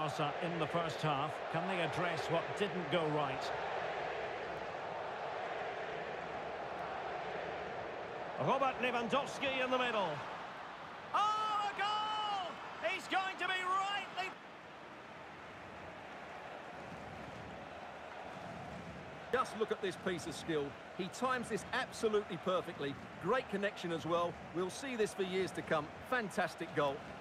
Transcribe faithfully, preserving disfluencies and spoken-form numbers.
Barca in the first half. Can they address what didn't go right? Robert Lewandowski in the middle. Oh, a goal! He's going to be rightly... Just look at this piece of skill. He times this absolutely perfectly. Great connection as well. We'll see this for years to come. Fantastic goal.